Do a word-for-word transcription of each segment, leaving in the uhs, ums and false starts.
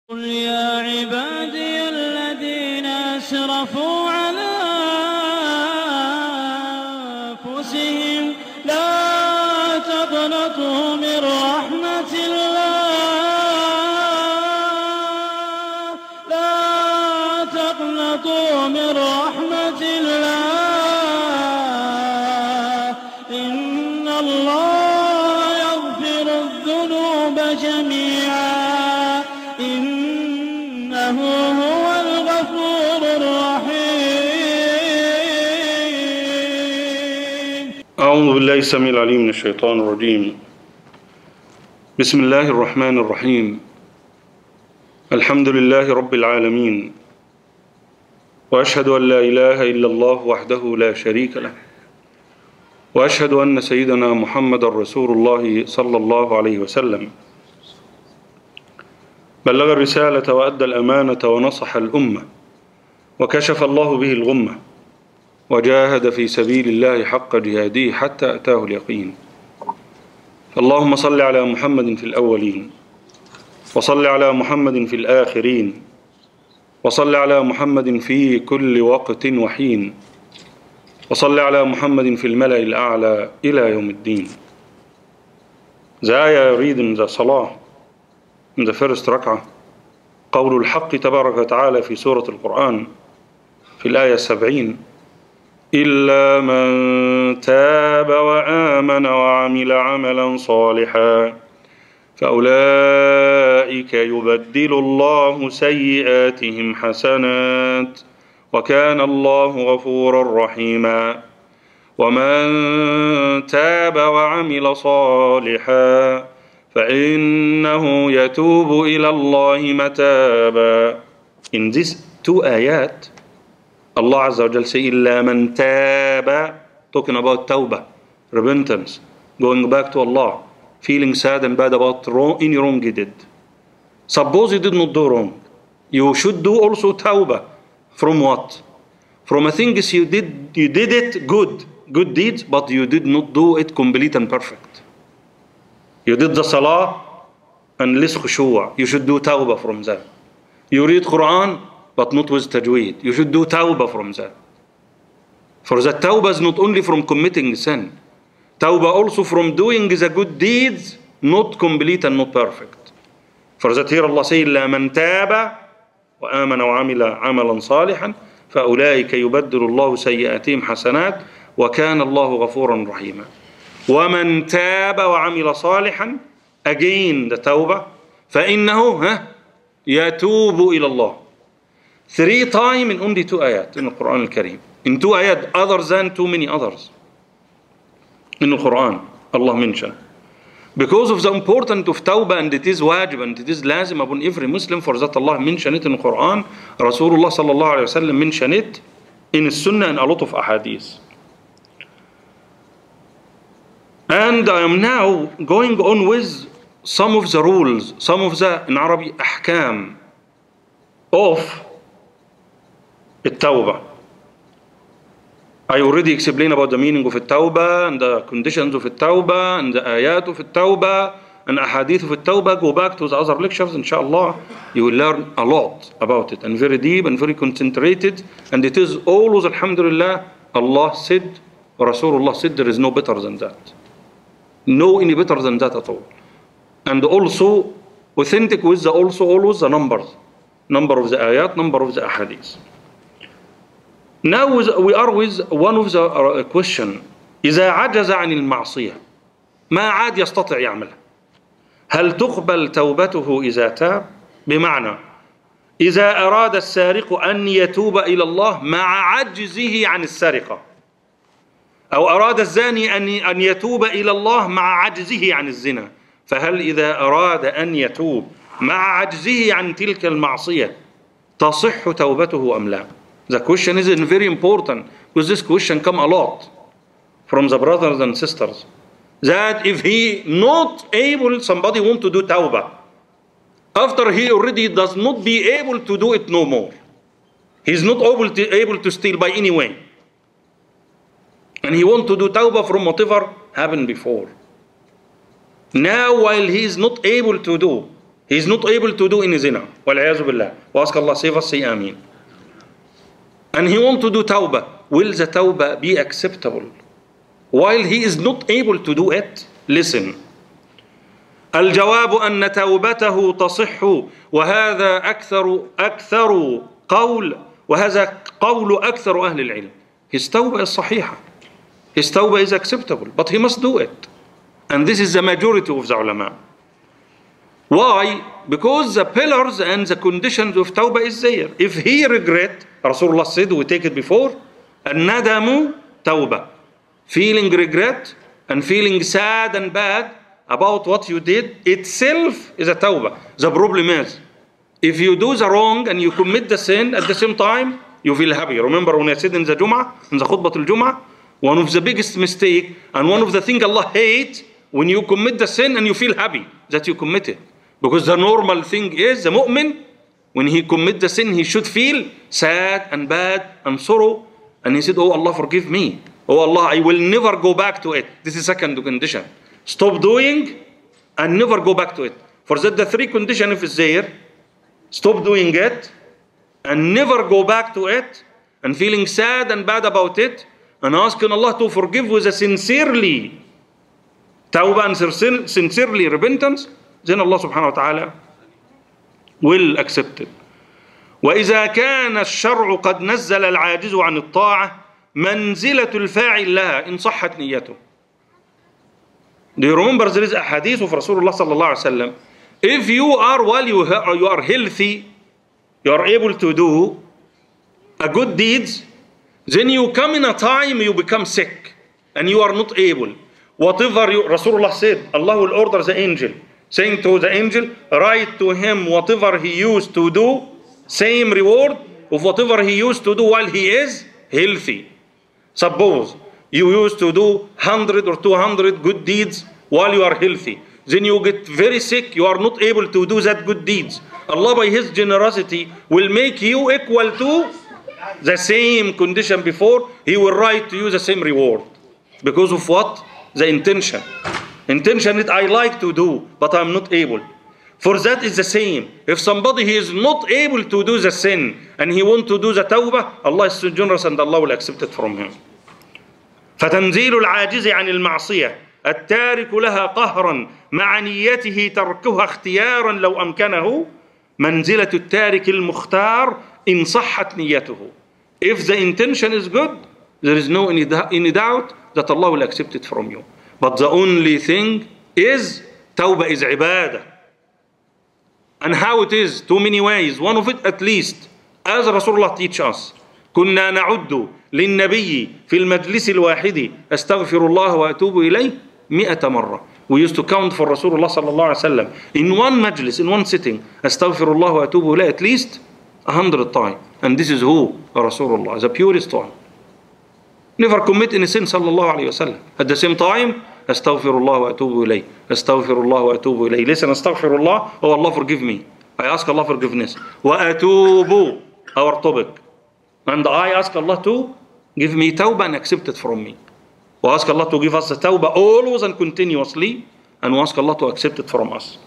قل يا عبادي الذين أسرفوا على أنفسهم لا تقنطوا من رحمة الله لا تقنطوا من رحمة الله إن الله يغفر الذنوب جميعا إنه هو الغفور الرحيم. أعوذ بالله السميع العليم من الشيطان الرجيم. بسم الله الرحمن الرحيم. الحمد لله رب العالمين، وأشهد أن لا إله إلا الله وحده لا شريك له، وأشهد أن سيدنا محمد رسول الله صلى الله عليه وسلم بلغ الرسالة وأدى الأمانة ونصح الأمة وكشف الله به الغمة وجاهد في سبيل الله حق جهاده حتى أتاه اليقين. اللهم صل على محمد في الأولين، وصل على محمد في الآخرين، وصل على محمد في كل وقت وحين، وصل على محمد في الملأ الأعلى إلى يوم الدين. The ayah I read in the Salah, in the first rak'ah, قول الحق تبارك وتعالى في سورة القرآن في الآية السبعين: إلا من تاب وآمن وعمل عملا صالحا فأولئك يبدل الله سيئاتهم حسنات وكان الله غفورا رحيما. ومن تاب وعمل صالحا فإنه يتوب إلى الله متابا. In these two ayat, Allah Azza wa Jal say, إِلَّا مَنْ تَابَ, talking about tawbah, repentance, going back to Allah, feeling sad and bad about wrong, any wrong you did. Suppose you did not do wrong, you should do also tawbah. From what? From a thing you did, you did it good, good deeds, but you did not do it complete and perfect. You did the salah and less khushu', you should do tawbah from that. You read Quran, but not with tajweed, you should do tawbah from that. For that tawbah is not only from committing sin, tawbah also from doing the good deeds, not complete and not perfect. For that here Allah says, إِلَّا مَنْ تَابَ وآمن وعمل عملا صالحا فأولئك يبدل الله سيئاتهم حسنات وكان الله غفورا رحيما. ومن تاب وعمل صالحا, again the tawbah, فإنه ها يتوب إلى الله. Three times in only two ayat in the Quran al-Kareem. In two ayat other than too many others in the Quran Allah mentioned. Because of the importance of tawbah, and it is wajib and it is lazim upon every Muslim, for that Allah mentioned it in the Quran, Rasulullah sallallahu alayhi wa sallam mentioned it in the Sunnah and a lot of ahadith. And I am now going on with some of the rules, some of the, in Arabic, ahkam of التوبة. I already explained about the meaning of التوبة and the conditions of التوبة and the ayat of التوبة and ahadith of التوبة. Go back to the other lectures, inshallah. You will learn a lot about it, and very deep and very concentrated. And it is always, alhamdulillah, Allah said, Rasulullah said, there is no better than that. No any better than that at all. And also authentic with the also always the numbers. Number of the ayat, number of the ahadith. Now we are with one of the question. إذا عجز عن المعصية ما عاد يستطيع يعملها هل تقبل توبته إذا تاب؟ بمعنى إذا أراد السارق أن يتوب إلى الله مع عجزه عن السرقة، أو أراد الزاني أن يتوب إلى الله مع عجزه عن الزنا، فهل إذا أراد أن يتوب مع عجزه عن تلك المعصية تصح توبته أم لا؟ The question is very important, because this question come a lot from the brothers and sisters, that if he not able, somebody want to do tawbah, after he already does not be able to do it no more, he's not able to, able to steal by any way, and he want to do tawbah from whatever happened before. Now while he is not able to do He is not able to do any zina. وَالْعِيَاذُ بِاللَّهِ. We ask Allah save us, say Ameen. And he want to do tawbah. Will the tawbah be acceptable while he is not able to do it? Listen. الجواب أن توبته تصح وهذا أكثر أكثر قول وهذا قول أكثر أهل العلم. His tawbah is صحيحة. His tawbah is acceptable, but he must do it. And this is the majority of the ulama. Why? Because the pillars and the conditions of tawbah is there. If he regret, Rasulullah said, we take it before, الندم tawbah. Feeling regret and feeling sad and bad about what you did itself is a tawbah. The problem is, if you do the wrong and you commit the sin at the same time, you feel happy. Remember when I said in the Jum'ah, in the khutbah al-Jum'ah, one of the biggest mistake and one of the things Allah hates when you commit the sin and you feel happy that you committed. Because the normal thing is the mu'min, when he commit the sin, he should feel sad and bad and sorrow. And he said, oh Allah, forgive me. Oh Allah, I will never go back to it. This is second condition. Stop doing and never go back to it. For that the three condition if it's there, stop doing it and never go back to it and feeling sad and bad about it and asking Allah to forgive with a sincerely tawbah and sincerely repentance, then Allah subhanahu wa ta'ala will accept it. وإذا كان الشرع قد نزل العاجز عن الطاعة منزلة الفاعل لها إن صحت نيته. Do you remember there is a hadith of Rasulullah sallallahu alaihi wasallam? If you are while you, you are healthy, you are able to do a good deeds, then you come in a time you become sick and you are not able. Whatever you, Rasulullah said, Allah will order the angel, saying to the angel, write to him whatever he used to do, same reward of whatever he used to do while he is healthy. Suppose you used to do one hundred or two hundred good deeds while you are healthy. Then you get very sick, you are not able to do that good deeds. Allah by His generosity will make you equal to the same condition before. He will write to you the same reward. Because of what? The intention. Intention is I like to do, but I'm not able. For that is the same. If somebody he is not able to do the sin and he want to do the tawbah, Allah is so generous and Allah will accept it from him. فتنزيل العاجز عن المعصية التارك لها قهرا مع نيته تركها اختيارا لو أمكنه منزلة التارك المختار إن صحت نيته. If the intention is good, there is no any, any doubt that Allah will accept it from you. But the only thing is tawbah is ibadah. And how it is? Too many ways. One of it at least, as Rasulullah teach us, كنا نعد للنبي في المجلس الواحد أستغفر الله وأتوب إليه مئة مرة. We used to count for Rasulullah sallallahu alaihi wasallam in one majlis, in one sitting, أستغفر الله وأتوب إليه at least a hundred times. And this is who? Rasulullah, the purest one. Never commit any sin sallallahu alaihi wasallam. At the same time, أستغفر الله وأتوب إليه أستغفر الله وأتوب إليه. Listen, أستغفر الله, oh Allah forgive me. I ask Allah forgiveness. وأتوب, our topic. And I ask Allah to give me tawbah and accept it from me. We ask Allah to give us the tawbah always and continuously, and we ask Allah to accept it from us.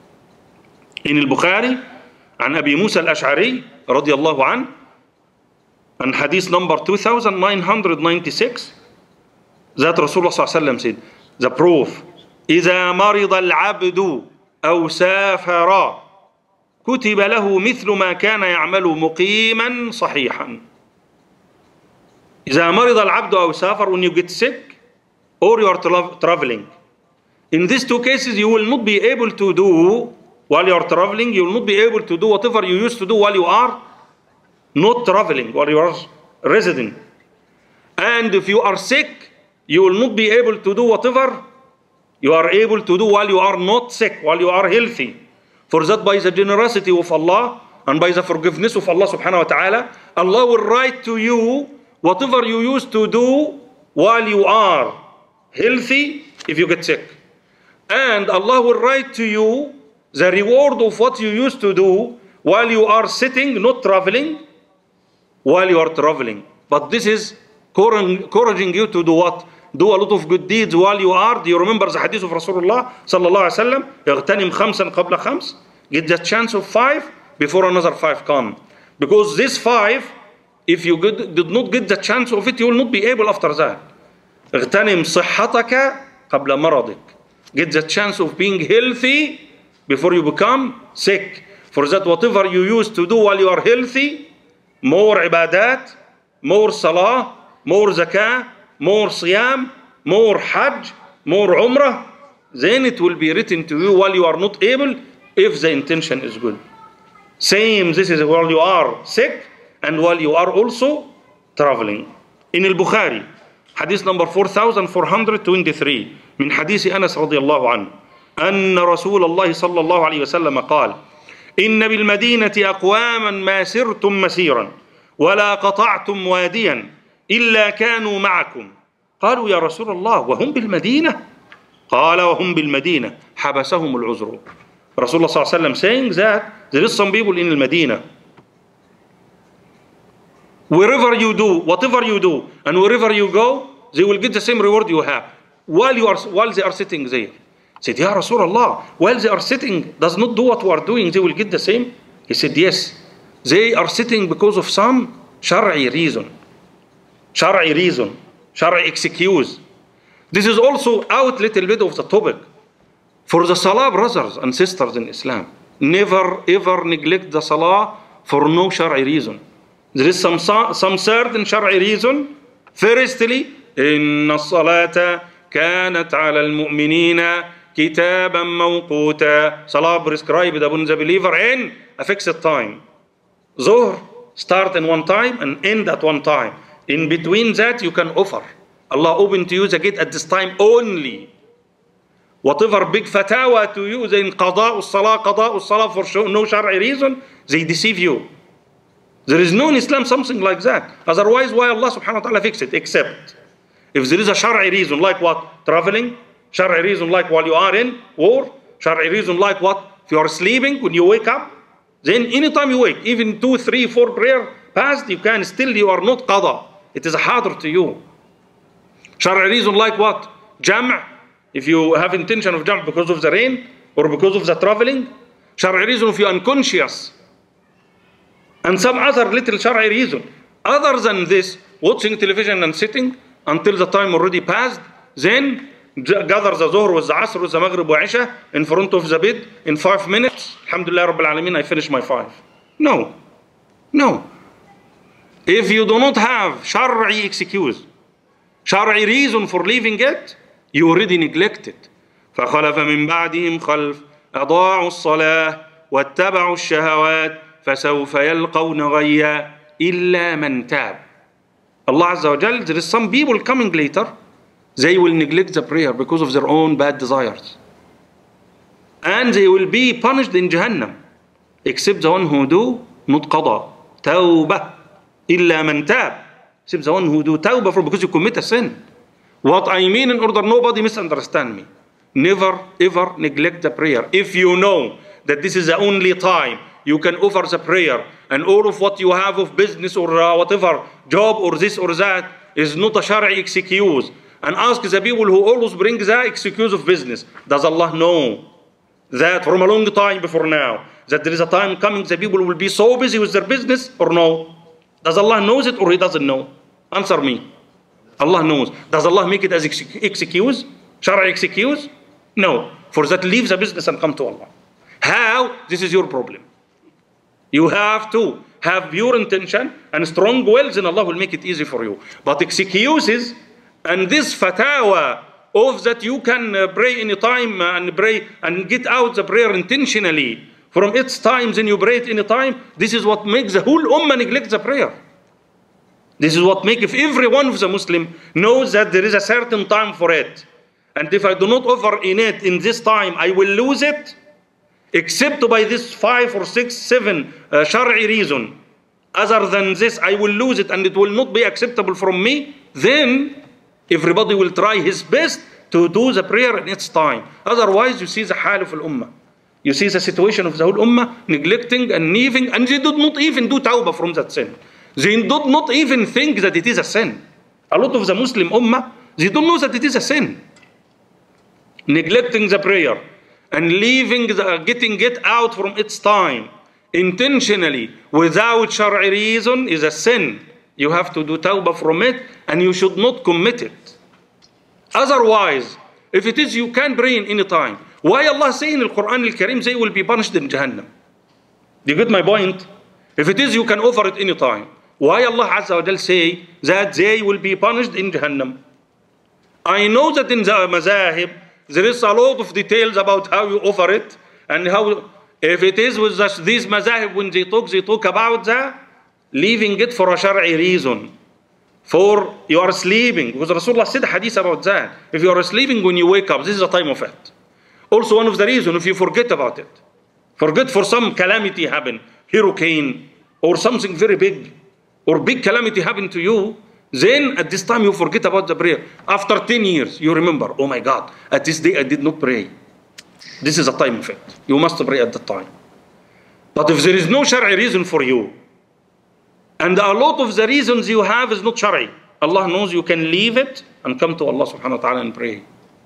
In al-Bukhari, عن أبي موسى الأشعري رضي الله عنه, and hadith number two thousand nine hundred ninety-six, that Rasulullah صلى الله عليه وسلم said, the proof, إذا مرض العبد أو سافر كتب له مثل ما كان يعمل مقيما صحيحا. إذا مرض العبد أو سافر, when you get sick or you are tra traveling. In these two cases you will not be able to do while you are traveling, you will not be able to do whatever you used to do while you are not traveling, while you are resident. And if you are sick, you will not be able to do whatever you are able to do while you are not sick, while you are healthy. For that, by the generosity of Allah and by the forgiveness of Allah subhanahu wa ta'ala, Allah will write to you whatever you used to do while you are healthy if you get sick. And Allah will write to you the reward of what you used to do while you are sitting, not traveling, while you are traveling. But this is encouraging you to do what? Do a lot of good deeds while you are. Do you remember the hadith of Rasulullah sallallahu alaihi wasallam? اغتنم خمسا قبل خمس. Get the chance of five before another five come. Because this five, if you did not get the chance of it, you will not be able after that. اغتنم صحتك قبل مرضك. Get the chance of being healthy before you become sick. For that, whatever you used to do while you are healthy, more ibadat, more salah, more zakah, more siyam, more hajj, more umrah, then it will be written to you while you are not able, if the intention is good. Same, this is while you are sick and while you are also traveling. In al-Bukhari, hadith number four thousand four hundred twenty-three, من حديث أنس رضي الله عنه أن رسول الله صلى الله عليه وسلم قال إن بالمدينة أقواما ما سرتم مسيرا ولا قطعتم واديا إلا كانوا معكم. قالوا يا رسول الله وهم بالمدينة؟ قال وهم بالمدينة حبسهم العذر. Rasulullah صلى الله عليه وسلم saying that there is some people in Medina. Wherever you do, whatever you do, and wherever you go, they will get the same reward you have. While you are, while they are sitting there. Said, Ya Rasulullah, while they are sitting, does not do what we are doing, they will get the same? He said, yes. They are sitting because of some shar'i reason. Shar'i reason. Shar'i excuse. This is also out little bit of the topic. For the salah, brothers and sisters in Islam, never ever neglect the salah for no shar'i reason. There is some, some certain shar'i reason. Firstly, إن الصلاة كانت على المؤمنين كتابا موقوتا. Salah prescribed upon the believer in a fixed time. Zuhr start in one time and end at one time. In between that you can offer. Allah open to you the gate at this time only. Whatever big fatawa to you, in qada us-salah, qada us-salah for no shar'i reason, they deceive you. There is no in Islam something like that. Otherwise, why Allah subhanahu wa ta'ala fix it? Except if there is a shar'i reason, like what? Traveling. Shar'i reason like while you are in war. Shar'i reason like what? If you are sleeping, when you wake up. Then anytime you wake, even two, three, four prayer passed, you can still, you are not qada. It is a hadir to you. Shar'i reason like what? Jam'. If you have intention of jam' because of the rain or because of the traveling. Shar'i reason if you are unconscious. And some other little shar'i reason. Other than this, watching television and sitting until the time already passed, then gather the Zuhr with the Asr with the Maghrib wa Isha in front of the bed in five minutes. Alhamdulillah Rabbil Alameen, I finish my five. No. No. If you do not have shar'i excuse, shar'i reason for leaving it, you already neglect it. فَخَلَفَ مِنْ بَعْدِهِمْ خَلْفٌ أَضَاعُوا الصَّلَاةَ وَاتَّبَعُوا الشَّهَوَاتِ فَسَوْفَ يَلْقَوْنَ غَيًّا إِلَّا مَنْ تَابَ. Allah Azza wa Jal, there is some people coming later, they will neglect the prayer because of their own bad desires. And they will be punished in Jahannam. Except the one who do not qada. Tawbah. Illa man tab. Except the one who do tawbah for because you commit a sin. What I mean in order nobody misunderstand me. Never ever neglect the prayer. If you know that this is the only time you can offer the prayer and all of what you have of business or uh, whatever, job or this or that is not a shar'i excuse. And ask the people who always bring the excuse of business. Does Allah know that from a long time before now, that there is a time coming the people will be so busy with their business or no? Does Allah knows it or He doesn't know? Answer me. Allah knows. Does Allah make it as excuse? Shar'i excuse? No. For that leave the business and come to Allah. How? This is your problem. You have to have pure intention and strong will, then Allah will make it easy for you. But excuses and this fatawa of that you can uh, pray any time and pray and get out the prayer intentionally from its times and you pray it any time, this is what makes the whole ummah neglect the prayer. This is what makes if every one of the Muslim knows that there is a certain time for it. And if I do not offer in it in this time, I will lose it. Except by this five or six, seven uh, shar'i reason. Other than this, I will lose it and it will not be acceptable from me. Then everybody will try his best to do the prayer in its time. Otherwise, you see the hal of al-ummah. You see the situation of the whole ummah neglecting and leaving, and they did not even do tawbah from that sin. They did not even think that it is a sin. A lot of the Muslim ummah, they don't know that it is a sin. Neglecting the prayer and leaving the, getting it out from its time intentionally without Shar'i reason is a sin. You have to do tawbah from it, and you should not commit it. Otherwise, if it is you can pray in any time, why Allah say in the Quran al-Karim they will be punished in Jahannam? Do you get my point? If it is you can offer it any time, why Allah Azza wa Jal say that they will be punished in Jahannam? I know that in the mazahib there is a lot of details about how you offer it, and how, if it is with the, these mazahib, when they talk, they talk about the leaving it for a Shar'i reason. For you are sleeping, because Rasulullah said a hadith about that. If you are sleeping when you wake up, this is the time of it. Also one of the reasons, if you forget about it, forget for some calamity happen, hurricane, or something very big, or big calamity happen to you, then at this time you forget about the prayer. After ten years, you remember, oh my God, at this day I did not pray. This is a time of it. You must pray at that time. But if there is no Shar'i reason for you, and a lot of the reasons you have is not Shar'i, Allah knows you can leave it and come to Allah subhanahu wa ta'ala and pray.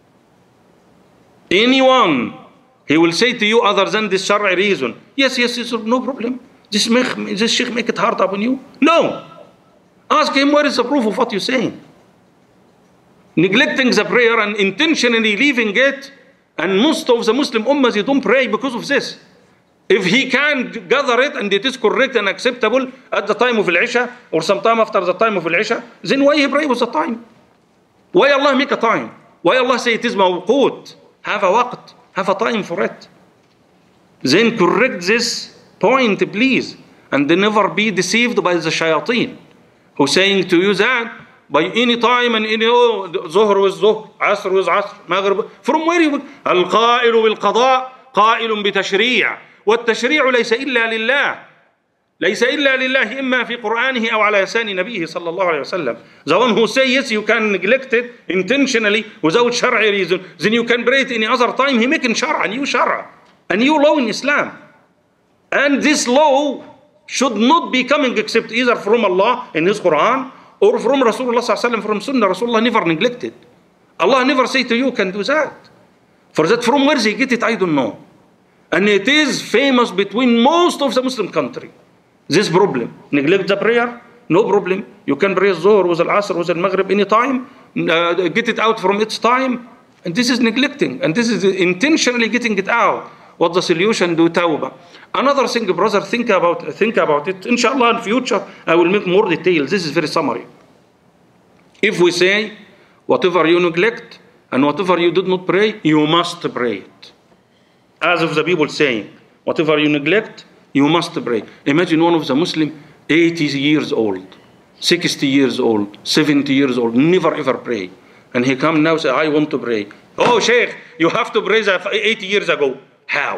Anyone, he will say to you other than this Shar'i reason, yes, yes, yes, no problem. This, make, this sheikh make it hard upon you? No. Ask him, where is the proof of what you're saying? Neglecting the prayer and intentionally leaving it, and most of the Muslim ummahs, they don't pray because of this. If he can gather it and it is correct and acceptable at the time of Al-Isha or sometime after the time of Al-Isha, then why he pray with the time? Why Allah make a time? Why Allah say it is mawqut? Have a waqt, have a time for it. Then correct this point, please, and never be deceived by the shayateen who saying to you that by any time and any, oh, Zuhr with Zuhr, Asr with Asr, Maghrib. From where you? Al-Qa'ilu bil-Qada' qa'ilun bi-tashri'. والتشريع ليس إلا لله ليس إلا لله إما في قرآنه أو على لسان نبيه صلى الله عليه وسلم. The one who says yes, you can neglect it intentionally without Shar'i reason, then you can pray it any other time. He making Shara, a new Shara, a new law in Islam. And this law should not be coming except either from Allah in His Quran or from Rasulullah sallallahu alaihi wasallam, from Sunnah. Rasulullah never neglected. Allah never say to you can do that. For that, from where they get it, I don't know. And it is famous between most of the Muslim country. This problem. Neglect the prayer, no problem. You can pray Zuhr with Al-Asr with Al-Maghrib any time. Uh, get it out from its time. And this is neglecting. And this is intentionally getting it out. What's the solution? Do tawbah. Another thing, brother, think about, think about it. Inshallah, in future, I will make more details. This is very summary. If we say, whatever you neglect and whatever you did not pray, you must pray it. As of the people saying, whatever you neglect, you must pray. Imagine one of the Muslim, eighty years old, sixty years old, seventy years old, never ever pray. And he come now and say, I want to pray. Oh, Sheikh, you have to pray that eighty years ago. How?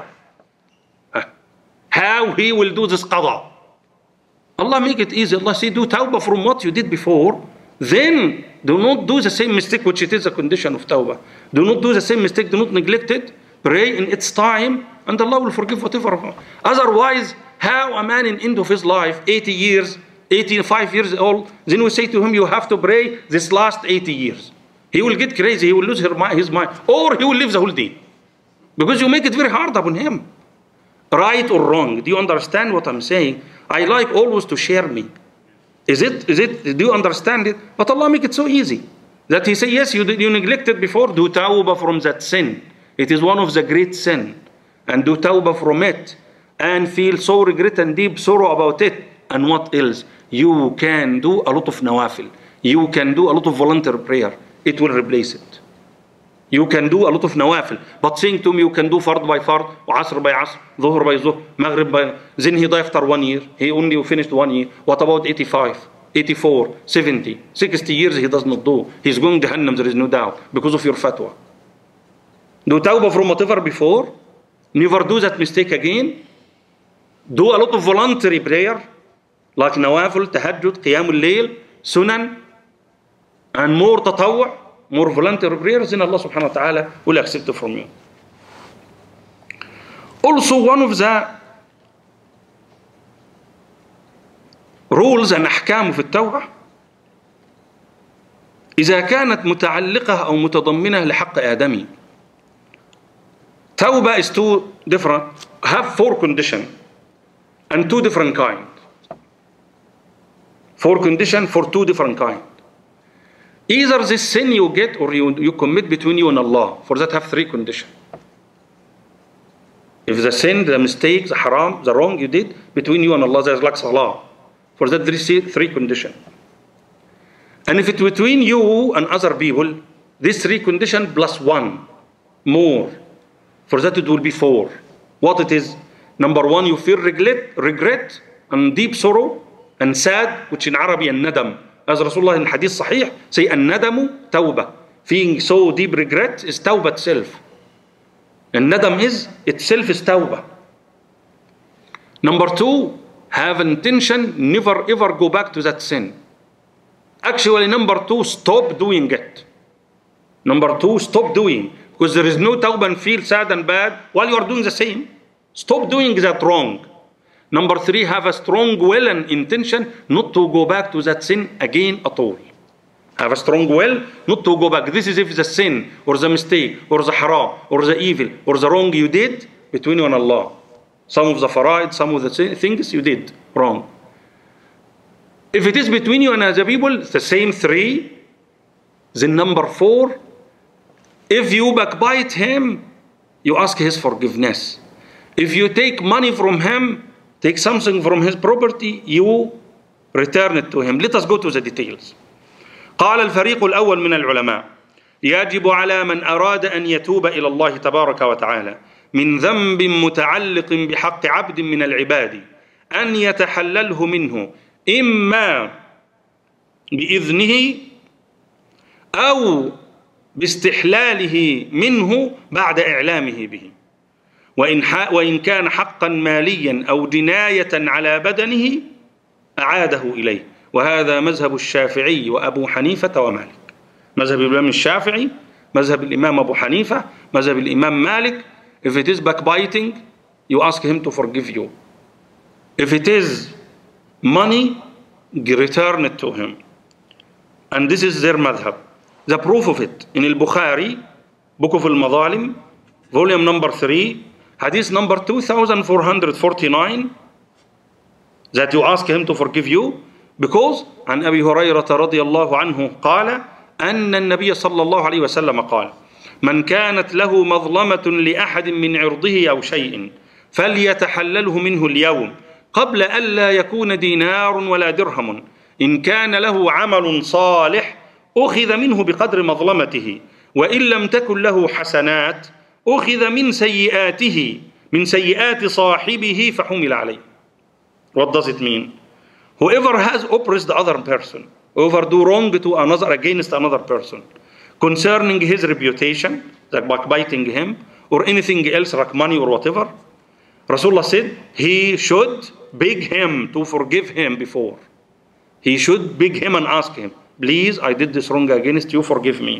How he will do this qada? Allah make it easy. Allah say, do tawbah from what you did before. Then do not do the same mistake, which it is a condition of tawbah. Do not do the same mistake. Do not neglect it. Pray in its time, and Allah will forgive whatever. Otherwise, how a man in end of his life, eighty years, eighty-five years old, then we say to him, you have to pray this last eighty years. He will get crazy, he will lose his mind, or he will live the whole day. Because you make it very hard upon him. Right or wrong, do you understand what I'm saying? I like always to share me. Is it, is it, do you understand it? But Allah make it so easy. That He say, yes, you, you neglected before, do tawbah from that sin. It is one of the great sin. And do tawbah from it. And feel so regret and deep sorrow about it. And what else? You can do a lot of nawafil. You can do a lot of volunteer prayer. It will replace it. You can do a lot of nawafil. But saying to me, you can do fard by fard, asr by asr, dhuhr by dhuhr, maghrib by... Then he died after one year. He only finished one year. What about eighty-five, eighty-four, seventy, sixty years he does not do? He's going to Jahannam, there is no doubt. Because of your fatwa. Do tawbah from whatever before. Never do that mistake again. Do a lot of voluntary prayer. Like nawafil, tahajjud, qiyamul layl, sunan. And more tatawwa, more voluntary prayers. Then Allah subhanahu wa ta'ala will accept it from you. Also one of the rules and أحكام في التوبة إذا كانت متعلقة أو متضمنة لحق آدمي. Tawbah is two different, have four conditions and two different kind. Four conditions for two different kind. Either this sin you get or you, you commit between you and Allah. For that have three conditions. If the sin, the mistake, the haram, the wrong you did between you and Allah, there's like salah. For that there is three conditions. And if it's between you and other people, this three conditions plus one more. For that it will be four. What it is? Number one, you feel regret, regret and deep sorrow and sad, which in Arabic an-nadam. As Rasulullah in hadith sahih say, an-nadamu tawbah. Feeling so deep regret is tawbah itself. And nadam is itself is tawbah. Number two, have intention, never ever go back to that sin. Actually, number two, stop doing it. Number two, stop doing. Because there is no tawbah and feel sad and bad while you are doing the same. Stop doing that wrong. Number three, have a strong will and intention not to go back to that sin again at all. Have a strong will not to go back. This is if the sin or the mistake or the haram or the evil or the wrong you did between you and Allah. Some of the faraid, some of the things you did wrong. If it is between you and other people, it's the same three. Then number four, if you backbite him, you ask his forgiveness. If you take money from him, take something from his property, you return it to him. Let us go to the details. قال الفريق الأول من العلماء يجب على من أراد أن يتوب إلى الله تبارك وتعالى من ذنب متعلق بحق عبد من العباد أن يتحلله منه إما بإذنه أو باستحلاله منه بعد إعلامه به، وإن, وإن كان حقا ماليا أو جناية على بدنه أعاده إليه. وهذا مذهب الشافعي وأبو حنيفة ومالك. مذهب الإمام الشافعي، مذهب الإمام أبو حنيفة، مذهب الإمام مالك. If it is backbiting, you ask him to forgive you. If it is money, return it to him. And this is their madhab. The proof of it in Al-Bukhari, Book of Al-Madhalim, volume number three, hadith number two thousand four hundred forty-nine, that you ask him to forgive you, because عن أبي هريرة رضي الله عنه قال أن النبي صلى الله عليه وسلم قال من كانت له مظلمة لأحد من عرضه أو شيء فليتحلله منه اليوم قبل ألا يكون دينار ولا درهم إن كان له عمل صالح أخذ منه بقدر مظلمته وإن لم تكن له حسنات أخذ من سيئاته من سيئات صاحبه فحمل عليه. What does it mean? Whoever has oppressed the other person, whoever do wrong to another against another person, concerning his reputation, like backbiting him, or anything else like money or whatever, Rasulullah said he should beg him to forgive him before. He should beg him and ask him, please, I did this wrong against you, forgive me.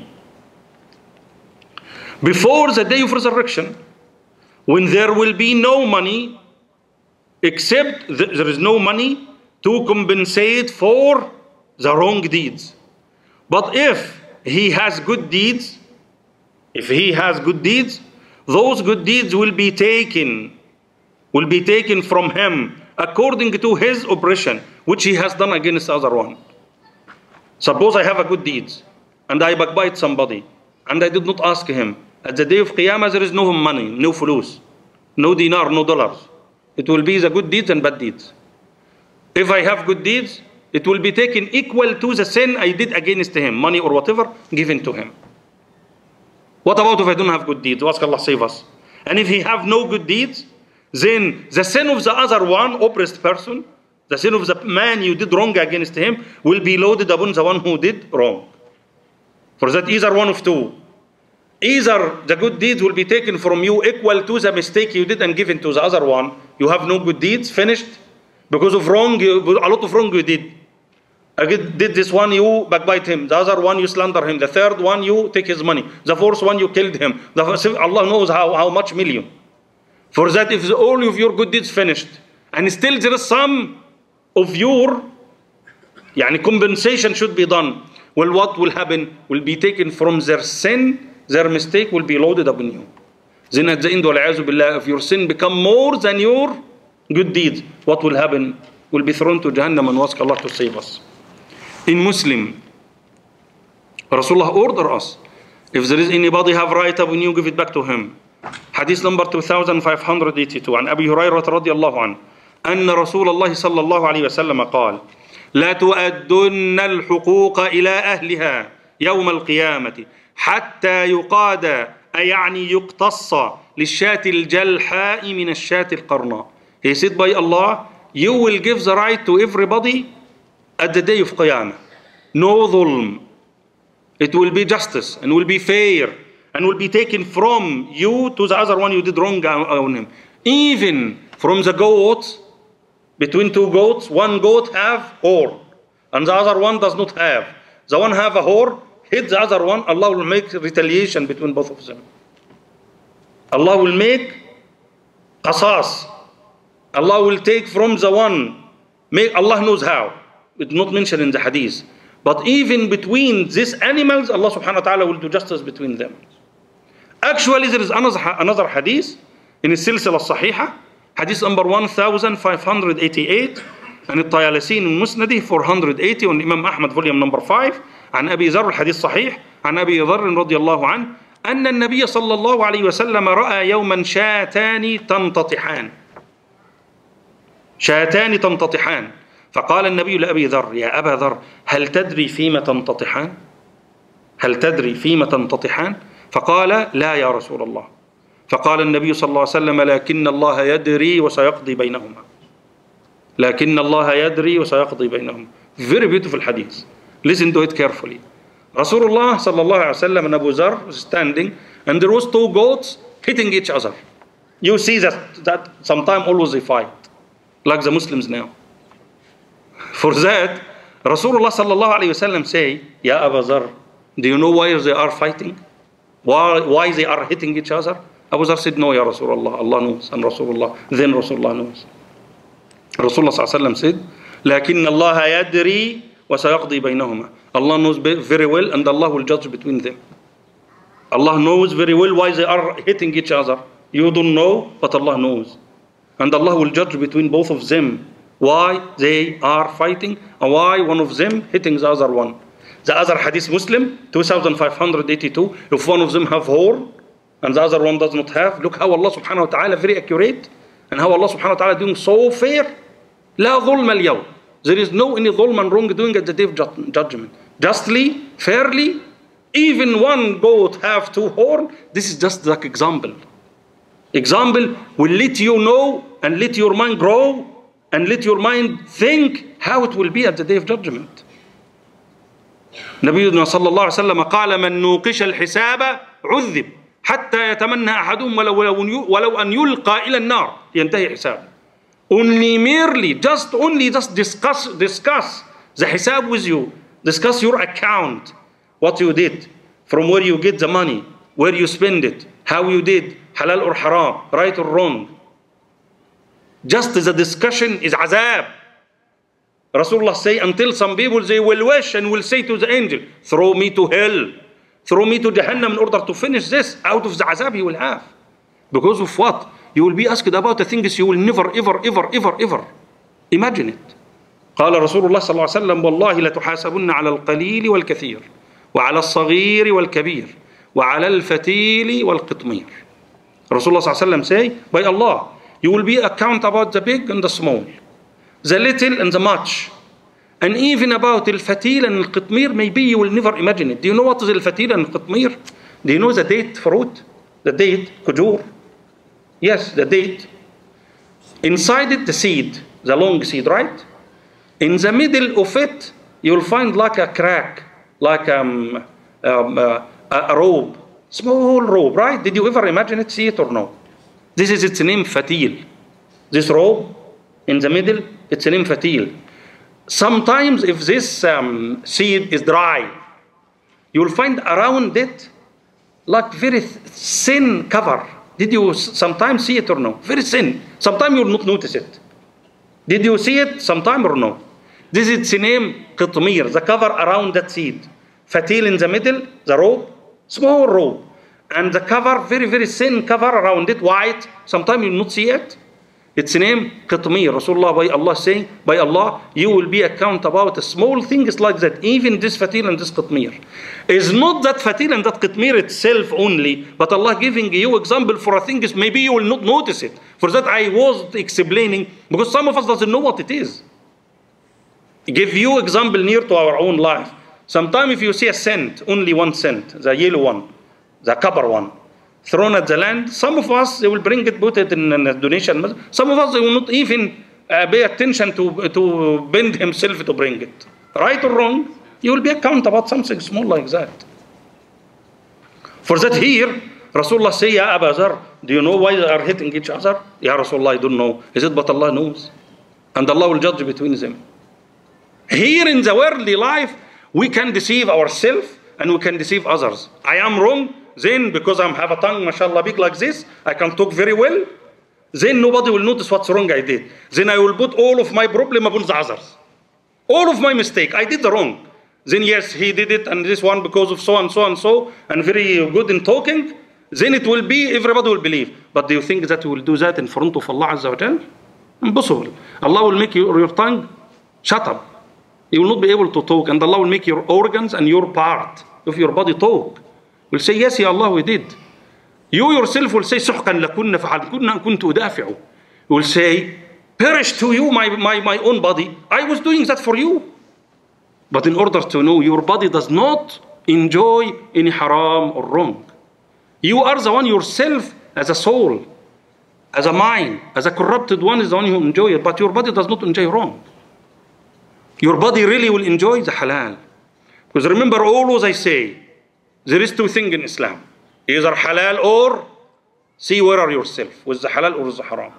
Before the day of resurrection, when there will be no money, except th there is no money to compensate for the wrong deeds. But if he has good deeds, if he has good deeds, those good deeds will be taken, will be taken from him according to his oppression, which he has done against the other one. Suppose I have a good deeds, and I backbite somebody, and I did not ask him. At the day of Qiyamah, there is no money, no fulus, no dinar, no dollars. It will be the good deeds and bad deeds. If I have good deeds, it will be taken equal to the sin I did against him, money or whatever, given to him. What about if I don't have good deeds? Ask Allah save us. And if he have no good deeds, then the sin of the other one, oppressed person, the sin of the man you did wrong against him, will be loaded upon the one who did wrong. For that, either one of two. Either the good deeds will be taken from you equal to the mistake you did and given to the other one. You have no good deeds, finished. Because of wrong, you, a lot of wrong you did. I did this one, you backbite him. The other one, you slander him. The third one, you take his money. The fourth one, you killed him. The, Allah knows how, how much million. For that, if all of your good deeds finished, and still there is some of your yani compensation should be done, well, what will happen? Will be taken from their sin, their mistake will be loaded upon you. Then at the end, billah, if your sin become more than your good deeds, what will happen? Will be thrown to Jahannam, and ask Allah to save us. In Muslim, Rasulullah order us, if there is anybody have right up, when you give it back to him. Hadith number two thousand five hundred eighty-two عن أبي هريرة رضي الله عنه أن رسول الله صلى الله عليه وسلم قال لا تؤدن الحقوق إلى أهلها يوم القيامة حتى يقاد أي يعني يقتص للشاة الجلحاء من الشاة القرناء. He said by Allah, you will give the right to everybody at the day of Qiyamah. No dhulm. It will be justice and will be fair and will be taken from you to the other one you did wrong on him. Even from the goats, between two goats, one goat have horn and the other one does not have. The one have a horn, hit the other one, Allah will make retaliation between both of them. Allah will make qasas. Allah will take from the one, make, Allah knows how. It's not mentioned in the hadith. But even between these animals, Allah subhanahu wa ta'ala will do justice between them. Actually, there is another, another hadith in the Silsila Sahiha, hadith number one thousand five hundred eighty-eight, and الطيالسين المسندي four hundred eighty, on Imam Ahmad volume number five, عن أبي ذر الحديث صحيح عن أبي ذر رضي الله عنه أن النبي صلى الله عليه وسلم رأى يوما شاتان تنتطحان شاتان تنتطحان فقال النبي لأبي ذر يا أبا ذر هل تدري فيما تنتطحان هل تدري فيما تنتطحان فقال لا يا رسول الله فقال النبي صلى الله عليه وسلم لكن الله يدري وسيقضي بينهما لكن الله يدري وسيقضي بينهما. Very beautiful hadith. Listen to it carefully. Rasulullah sallallahu alaihi wasallam and Abu Zar was standing, and there was two goats hitting each other. You see that that sometimes always they fight, like the Muslims now. For that, Rasulullah sallallahu alaihi wasallam say, Ya Abu Zar, do you know why they are fighting? Why why they are hitting each other? Abu Zar said, no, Ya Rasulullah, Allah knows, and Rasulullah, then Rasulullah knows. Rasulullah sallallahu alaihi wasallam said, لكن الله يدري وسيقضي بينهما. Allah knows very well, and Allah will judge between them. Allah knows very well why they are hitting each other. You don't know, but Allah knows. And Allah will judge between both of them why they are fighting and why one of them hitting the other one. The other hadith Muslim, two thousand five hundred eighty-two, if one of them have horn and the other one does not have, look how Allah subhanahu wa ta'ala very accurate, and how Allah subhanahu wa ta'ala doing so fair. لا ظلم اليوم. There is no any ظلم and wrongdoing at the day of judgment. Justly, fairly, even one goat have two horns. This is just like example. Example will let you know and let your mind grow and let your mind think how it will be at the day of judgment. نبينا صلى الله عليه وسلم قال من نوقش الحساب عذب حتى يتمنى أحدهم ولو, ولو, ولو أن يلقى إلى النار ينتهي حسابه. Only merely, just only just discuss, discuss the hisab with you. Discuss your account, what you did, from where you get the money, where you spend it, how you did, halal or haram, right or wrong. Just the discussion is azab. Rasulullah say, until some people they will wish and will say to the angel, throw me to hell, throw me to Jahannam in order to finish this out of the azab you will have. Because of what? You will be asked about the things you will never, ever, ever, ever, ever imagine it. قال رسول الله صلى الله عليه وسلم والله لتحاسبن على القليل والكثير وعلى الصغير والكبير وعلى الفتيل والقطمير. Rasulullah صلى الله عليه وسلم say, by Allah, you will be account about the big and the small, the little and the much, and even about al-fatil and al-qitmir. Maybe you will never imagine it. Do you know what is al-fatil and al-qitmir? Do you know the date fruit? The date, kujur. Yes, the date. Inside it, the seed, the long seed, right? In the middle of it, you'll find like a crack, like um, um, uh, a robe, small robe, right? Did you ever imagine it, see it or no? This is its name, fatil. This robe in the middle, it's name fatil. Sometimes if this um, seed is dry, you'll find around it like very thin cover. Did you sometimes see it or no? Very thin. Sometimes you will not notice it. Did you see it sometime or no? This is its name, qitmir, the cover around that seed. Fatil in the middle, the robe, small robe. and the cover, very, very thin cover around it, white. Sometimes you will not see it. Its name, Qitmir. Rasulullah, by Allah saying, by Allah, you will be accountable about a small things like that. Even this fatil and this Qitmir. Is not that fatil and that Qitmir itself only, but Allah giving you example for a thing is maybe you will not notice it. For that I was explaining, because some of us doesn't know what it is. Give you example near to our own life. Sometimes if you see a cent, only one cent, the yellow one, the copper one, thrown at the land, some of us, they will bring it, put it in a donation. Some of us, they will not even uh, pay attention to, to bend himself to bring it. Right or wrong, you will be accountable about something small like that. For that here, Rasulullah say, Ya Abu Zar, do you know why they are hitting each other? Ya Rasulullah, I don't know. Is it but Allah knows? And Allah will judge between them. Here in the worldly life, we can deceive ourselves and we can deceive others. I am wrong, then because I have a tongue, mashallah, big like this, I can talk very well. Then nobody will notice what's wrong I did. Then I will put all of my problem upon the others. All of my mistake, I did the wrong. Then yes, he did it, and this one because of so and so and so, and very good in talking. Then it will be, everybody will believe. But do you think that you will do that in front of Allah Azza wa Jal? Impossible. Allah will make you, your tongue shut up. You will not be able to talk, and Allah will make your organs and your part of your body talk. Will say, yes, Ya Allah, we did. You yourself will say, سحقا لكنا فعل كنا كنت أدافع. You will say, perish to you, my, my, my own body. I was doing that for you. But in order to know, your body does not enjoy any haram or wrong. You are the one yourself as a soul, as a mind, as a corrupted one is the one who enjoy it. But your body does not enjoy wrong. Your body really will enjoy the halal. Because remember, always I say, there is two things in Islam. Either halal or see where are yourself, with the halal or with the haram.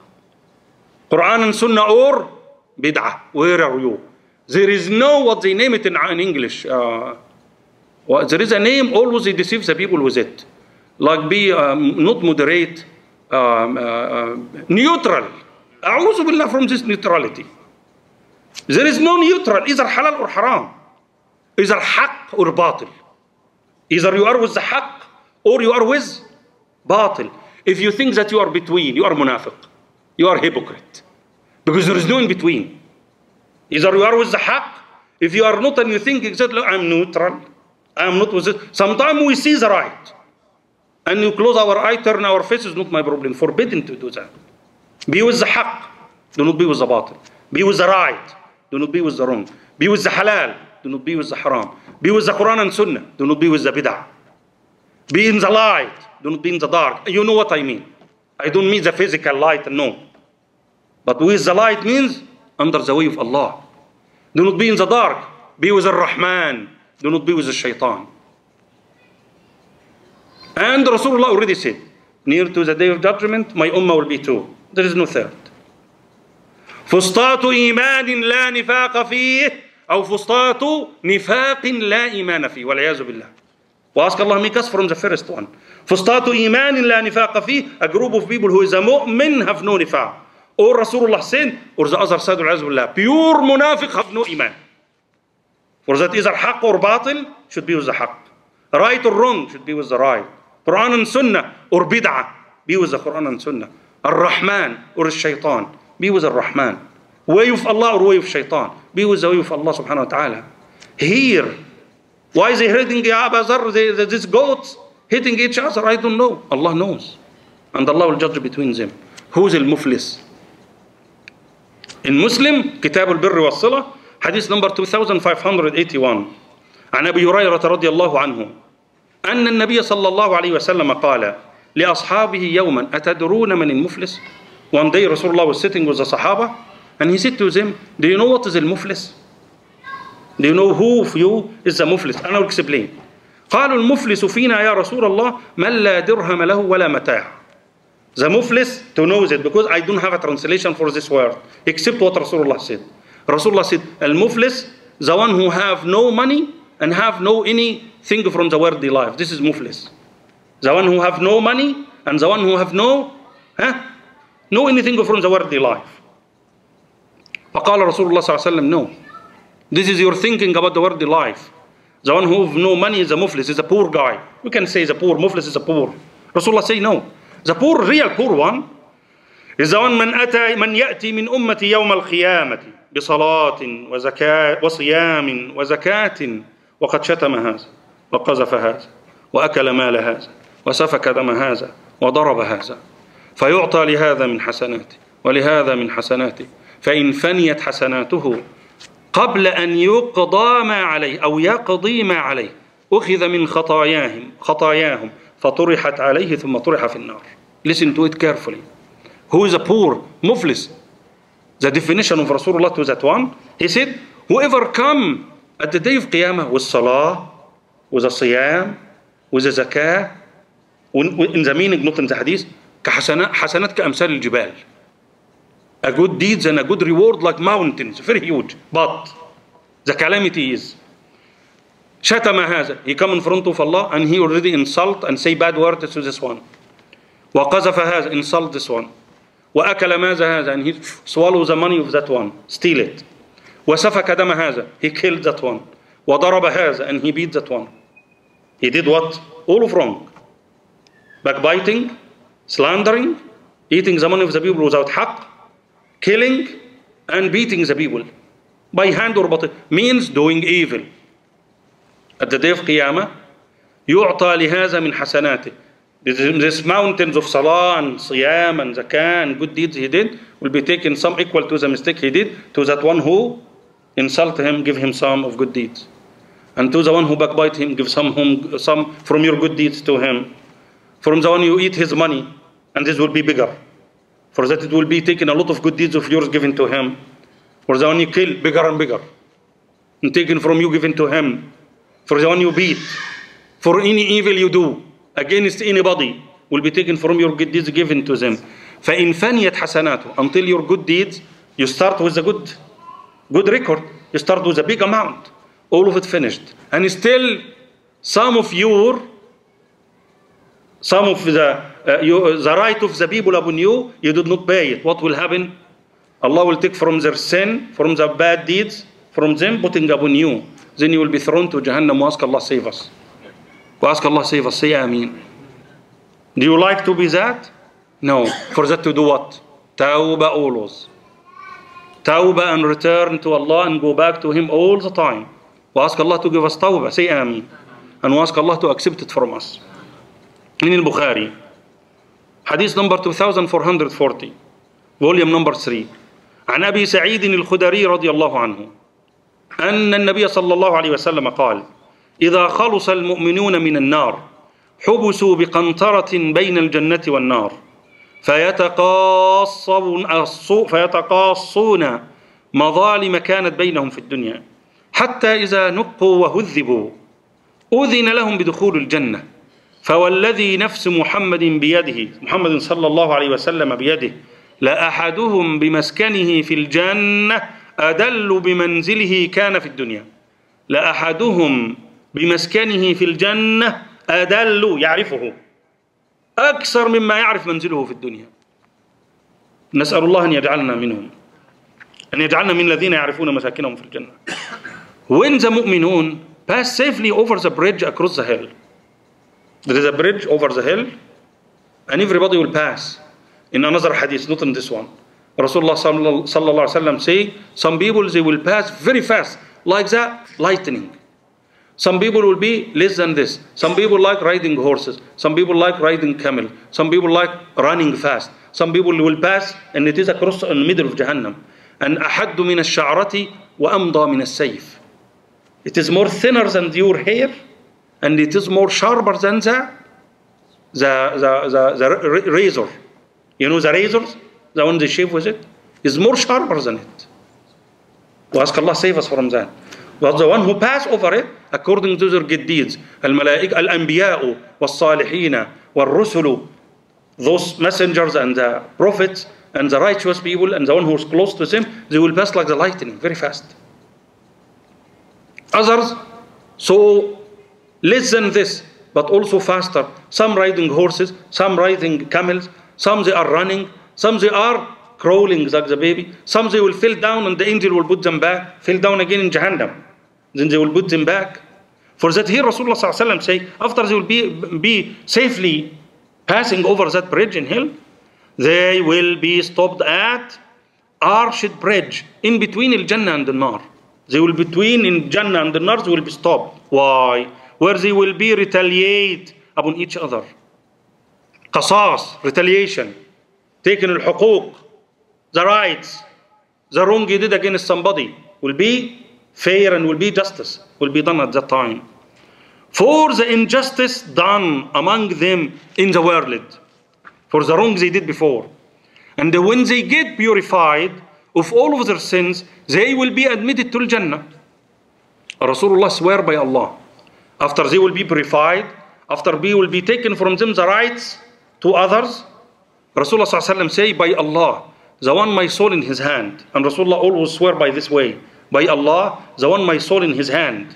Quran and Sunnah or bid'ah, where are you? There is no, what they name it in, in English. Uh, well, there is a name, always they deceive the people with it. Like be um, not moderate, um, uh, uh, neutral. A'udhu billah from this neutrality. There is no neutral, either halal or haram. Either haqq or batil. Either you are with the haqq or you are with batil. If you think that you are between, you are munafiq. You are hypocrite. Because there is no in between. Either you are with the haqq. If you are not and you think exactly, I'm neutral. I'm not with it. Sometimes we see the right. And you close our eye, turn our face, is not my problem. Forbidden to do that. Be with the haqq. Do not be with the batil. Be with the right. Do not be with the wrong. Be with the halal. Do not be with the haram. Be with the Quran and Sunnah. Do not be with the bid'ah. Be in the light. Do not be in the dark. You know what I mean. I don't mean the physical light, no. But with the light means under the way of Allah. Do not be in the dark. Be with the Rahman. Do not be with the Shaitan. And Rasulullah already said, near to the day of judgment, my ummah will be two. There is no third. فسطاط إيمان لا نفاق فيه أو فسطاط نفاق لا إيمان فيه والعياذ بالله. We ask Allah make us from the first one. فسطاط إيمان لا نفاق فيه, a group of people who is a mu'min have no nifaq. Or Rasulullah said, or the other side, والعياذ بالله, pure munafiq have no iman. For that either haqq or batil should be with the haqq. Right or wrong should be with the right. Quran and Sunnah or bid'ah, be with the Quran and Sunnah. Ar-Rahman or Shaitan, be with Ar-Rahman. Way of Allah or way of Shaitan, be with the way of Allah subhanahu wa ta'ala. Here, why is he hitting Ya Abu Zar, these goats hitting each other? I don't know. Allah knows. And Allah will judge between them. Who's al-Muflis? In Muslim, Kitab al-Birr wa Sila, hadith number two thousand five hundred eighty-one. عن أبي هريرة رضي الله عنه أن النبي صلى الله عليه وسلم قال لأصحابه يوما أتدرون من المفلس? One day Rasulullah was sitting with the Sahaba and he said to them, do you know what is al-Muflis? Do you know who of you is the Muflis? And I'll explain. قالوا المفلس فينا يا رسول الله من لا درهم له ولا متاع. The Muflis, to know it, because I don't have a translation for this word, except what Rasulullah said. Rasulullah said, al-Muflis, the one who have no money and have no anything from the worldly life. This is Muflis. The one who have no money and the one who have no, huh? no anything from the worldly life. فقال رسول الله صلى الله عليه وسلم, no. This is your thinking about the worldly life. The one who have no money is a muflis, is a poor guy. We can say the poor, muflis is a poor. Rasulullah say no. The poor, real poor one, is the one من أتى من يأتي من أمتي يوم القيامة بصلاة وزكاة وصيام وزكاة وقد شتم هذا وقذف هذا وأكل مال هذا وسفك دم هذا وضرب هذا فيعطى لهذا من حسناته ولهذا من حسناته فإن فنيت حسناته قبل أن يقضى ما عليه أو يقضي ما عليه أخذ من خطاياهم خطاياهم فطرحت عليه ثم طرح في النار. Listen to it carefully. Who is a poor? Muflis. The definition of Rasulullah to that one, he said, whoever come at the day of Qiyamah with salah, with a siyam, with a zakah, in the meaning, not in the hadith, كحسنات حسنات كأمثال الجبال. A good deeds and a good reward like mountains, very huge. But the calamity is, شتم هذا, he come in front of Allah and he already insult and say bad words to this one. وقذف هذا, insult this one. وأكل ماذا هذا, and he swallow the money of that one, steal it. وسفك دم هذا, he killed that one. وضرب هذا, and he beat that one. He did what? All of wrong. Backbiting, slandering, eating the money of the people without haqq, killing and beating the people by hand or body, means doing evil. At the day of Qiyamah, يعطى لهذا من حسناته. This mountains of salah and siyam and zakah and good deeds he did will be taken some equal to the mistake he did to that one who insult him, give him some of good deeds. And to the one who backbite him, give some, home, some from your good deeds to him. From the one you eat his money, and this will be bigger. For that it will be taken a lot of good deeds of yours given to him. For the one you kill, bigger and bigger. And taken from you, given to him. For the one you beat. For any evil you do against anybody, will be taken from your good deeds given to them. فَإِنْ فَنِيَتْ حَسَنَاتُ, until your good deeds, you start with a good, good record. You start with a big amount. All of it finished. And still, some of your, some of the, uh, you, the right of the people upon you, you did not pay it. What will happen? Allah will take from their sin, from the bad deeds, from them, putting upon you. Then you will be thrown to Jahannam. Ask Allah save us. Ask Allah save us. Say Ameen. Do you like to be that? No. For that to do what? Tawbah always. Tawbah and return to Allah and go back to Him all the time. We ask Allah to give us tawbah. Say Ameen. And we ask Allah to accept it from us. In al-Bukhari, hadith number two thousand four hundred forty, volume number three. عن أبي سعيد الخدري رضي الله عنه أن النبي صلى الله عليه وسلم قال: إذا خلص المؤمنون من النار حبسوا بقنطرة بين الجنة والنار فيتقاصون فيتقاصون مظالم كانت بينهم في الدنيا حتى إذا نقوا وهذبوا أذن لهم بدخول الجنة فوالذي نفس محمد بيده محمد صلى الله عليه وسلم بيده لأحدهم بمسكنه في الجنة أدل بمنزله كان في الدنيا لأحدهم بمسكنه في الجنة أدل يعرفه أكثر مما يعرف منزله في الدنيا. نسأل الله أن يجعلنا منهم, أن يجعلنا من الذين يعرفون مساكنهم في الجنة. When the mu'minun pass safely over the bridge across the hill, there is a bridge over the hill and everybody will pass. In another hadith, not in this one, Rasulullah sallallahu alaihi wasallam say some people they will pass very fast like that lightning. Some people will be less than this. Some people like riding horses. Some people like riding camel. Some people like running fast. Some people will pass and it is across in the middle of Jahannam. And أحد من الشعرة وأمضى من السيف. It is more thinner than your hair and it is more sharper than the the the, the, the razor. You know the razors, the one they shave with it, is more sharper than it. We ask Allah save us from that. But the one who pass over it, according to their good deeds, الملائكة, الأنبياء والصالحين والرسل, those messengers and the prophets and the righteous people and the one who is close to them, they will pass like the lightning, very fast. Others, so less than this, but also faster. Some riding horses, some riding camels, some they are running, some they are crawling like the baby, some they will fall down and the angel will put them back, fall down again in Jahannam. Then they will put them back. For that here Rasulullah sallallahu alaihi wasallam say, after they will be, be safely passing over that bridge in hell, they will be stopped at arched bridge in between al Jannah and the Nar. They will be between in Jannah and the Nar, they will be stopped. Why? Where they will be retaliate upon each other. Qasas, retaliation. Taking al-huquq, the rights, the wrong you did against somebody will be fair and will be justice, will be done at that time. For the injustice done among them in the world, for the wrongs they did before. And when they get purified of all of their sins, they will be admitted to Jannah. Rasulullah swear by Allah, after they will be purified, after they will be taken from them the rights to others, Rasulullah sallallahu alaihi wasallam say, by Allah, the one my soul in his hand. And Rasulullah always swear by this way, by Allah, the one my soul in his hand.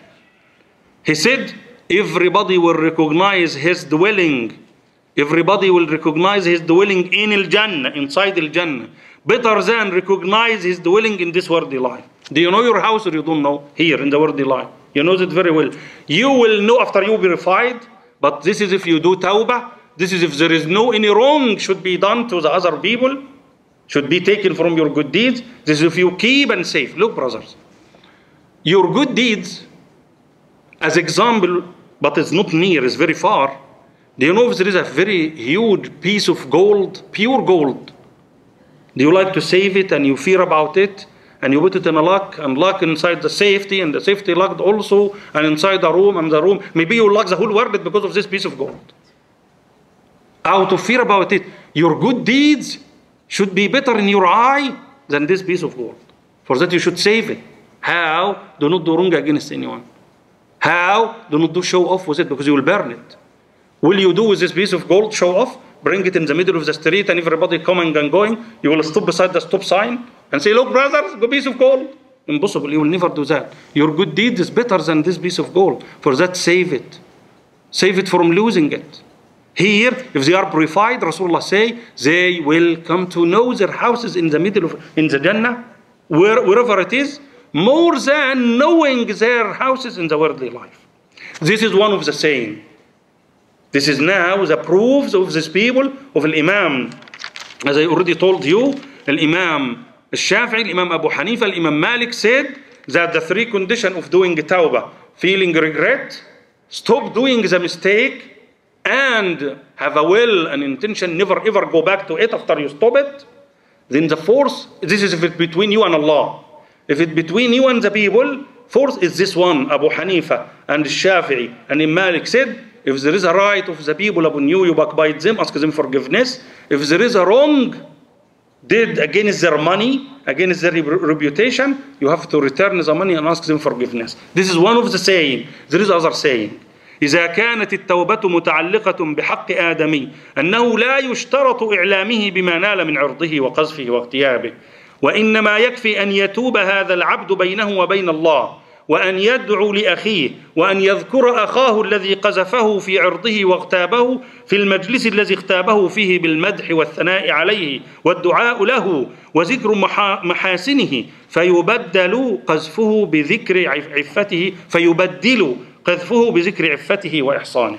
He said, everybody will recognize his dwelling. Everybody will recognize his dwelling in al-Jannah, inside al-Jannah, better than recognize his dwelling in this worldly life. Do you know your house or you don't know? Here in the worldly life. You know it very well. You will know after you purified, but this is if you do tawbah. This is if there is no any wrong should be done to the other people, should be taken from your good deeds. This is if you keep and save. Look, brothers, your good deeds, as example, but it's not near, it's very far. Do you know if there is a very huge piece of gold, pure gold? Do you like to save it and you fear about it? And you put it in a lock and lock inside the safety, and the safety locked also, and inside the room and the room. Maybe you lock the whole world because of this piece of gold. Out of fear about it. Your good deeds should be better in your eye than this piece of gold. For that you should save it. How? Do not do wrong against anyone. How? Do not do show off with it, because you will burn it. Will you do with this piece of gold show off? Bring it in the middle of the street and everybody coming and going. You will stop beside the stop sign and say, look, brothers, good piece of gold. Impossible. You will never do that. Your good deed is better than this piece of gold. For that, save it. Save it from losing it. Here, if they are purified, Rasulullah say, they will come to know their houses in the middle of, in the Jannah, where, wherever it is, more than knowing their houses in the worldly life. This is one of the saying. This is now the proofs of these people, of Al-Imam. As I already told you, Al-Imam Al-Shafi'i, Al-Imam Abu Hanifa, Al-Imam Malik said that the three conditions of doing tawbah, feeling regret, stop doing the mistake, and have a will and intention, never ever go back to it after you stop it. Then the fourth, this is if it's between you and Allah. If it's between you and the people, fourth is this one, Abu Hanifa and Shafi'i and Imam Malik said, if there is a right of the people upon you, you backbite them, ask them forgiveness. If there is a wrong did against their money, against their reputation, you have to return the money and ask them forgiveness. This is one of the saying. There is other saying. إذا كانت التوبة متعلقة بحق آدمي أنه لا يشترط إعلامه بما نال من عرضه وقذفه واغتيابه، وإنما يكفي أن يتوب هذا العبد بينه وبين الله، وأن يدعو لأخيه، وأن يذكر أخاه الذي قذفه في عرضه واغتابه في المجلس الذي اغتابه فيه بالمدح والثناء عليه والدعاء له وذكر محاسنه، فيبدل قذفه بذكر عفته فيبدل قذفه بذكر عفته وإحصانه.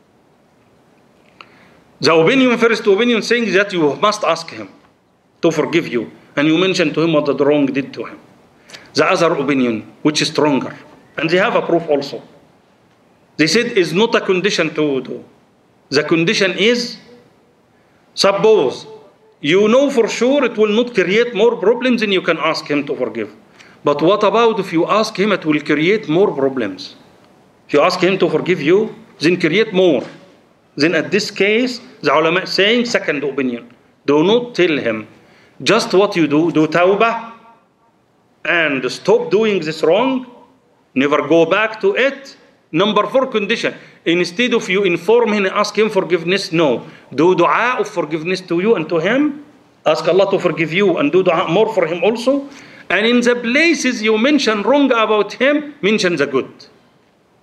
The opinion, first opinion saying that you must ask him to forgive you, and you mention to him what the wrong did to him. The other opinion, which is stronger, and they have a proof also. They said is not a condition to do. The condition is, suppose you know for sure it will not create more problems, and you can ask him to forgive. But what about if you ask him, it will create more problems? If you ask him to forgive you, then create more. Then at this case, the ulama saying second opinion. Do not tell him just what you do, do tawbah, and stop doing this wrong, never go back to it. Number four condition, instead of you inform him and ask him forgiveness, no, do dua of forgiveness to you and to him, ask Allah to forgive you and do dua more for him also. And in the places you mention wrong about him, mention the good.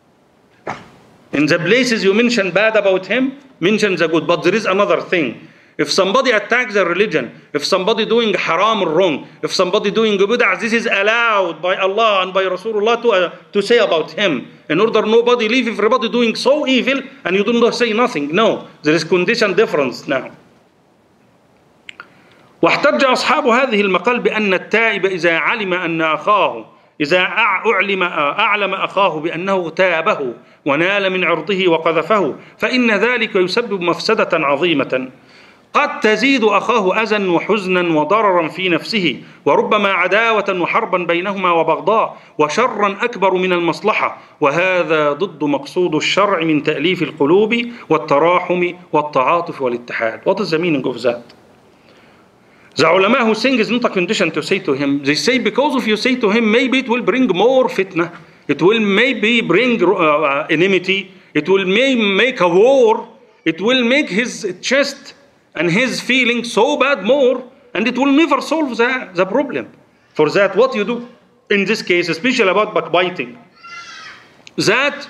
In the places you mention bad about him, mention the good. But there is another thing. If somebody attacks the religion, if somebody doing haram or wrong, if somebody doing bid'ah, this is allowed by Allah and by Rasulullah to, uh, to say about him. In order nobody leave everybody doing so evil and you don't say nothing. No, there is condition difference now. واحتج أصحاب هذه المقال بأن التائب إذا علم أن أخاه إذا أعلم أعلم أخاه بأنه تابه ونال من عرضه وقذفه فإن ذلك يسبب مفسدة عظيمة قد تزيد أخاه أذى وحزنا وضررا في نفسه وربما عداوة وحربا بينهما وبغضاء وشرا أكبر من المصلحة وهذا ضد مقصود الشرع من تأليف القلوب والتراحم والتعاطف والاتحاد. What is the meaning of that? The ulama who saying is not a condition to say to him. They say because if you say to him, maybe it will bring more fitna. It will maybe bring uh, enmity. It will may make a war. It will make his chest and his feeling so bad more. And it will never solve the, the problem. For that, what you do in this case, especially about backbiting, that